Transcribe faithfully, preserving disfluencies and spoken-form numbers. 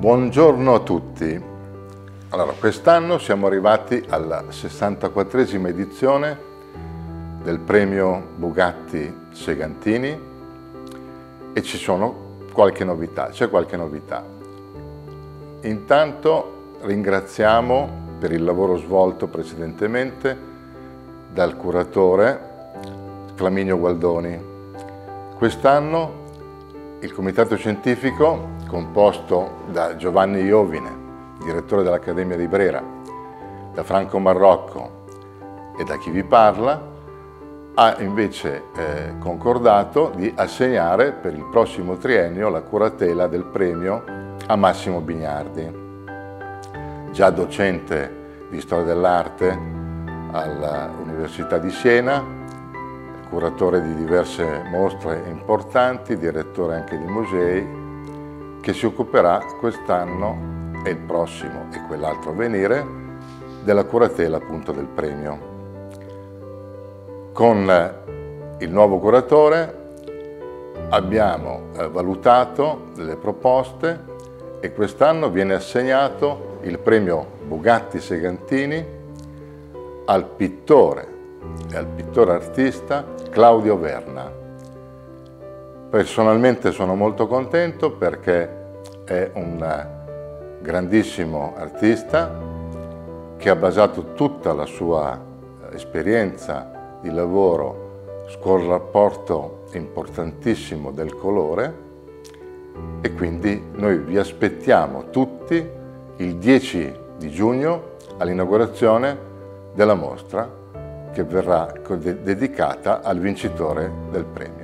Buongiorno a tutti. Allora, quest'anno siamo arrivati alla sessantaquattresima edizione del premio Bugatti Segantini e ci sono qualche novità, c'è qualche novità. Intanto ringraziamo per il lavoro svolto precedentemente dal curatore Flaminio Gualdoni. Quest'anno il comitato scientifico, composto da Giovanni Iovine, direttore dell'Accademia di Brera, da Franco Marrocco e da chi vi parla, ha invece eh, concordato di assegnare per il prossimo triennio la curatela del premio a Massimo Bignardi, già docente di Storia dell'Arte all'Università di Siena, curatore di diverse mostre importanti, direttore anche di musei, che si occuperà quest'anno e il prossimo e quell'altro a venire della curatela appunto del premio. Con il nuovo curatore abbiamo eh, valutato delle proposte e quest'anno viene assegnato il premio Bugatti Segantini al pittore e al pittore artista Claudio Verna. Personalmente sono molto contento perché è un grandissimo artista che ha basato tutta la sua esperienza di lavoro sul rapporto importantissimo del colore e quindi noi vi aspettiamo tutti il dieci di giugno all'inaugurazione della mostra che verrà dedicata al vincitore del premio.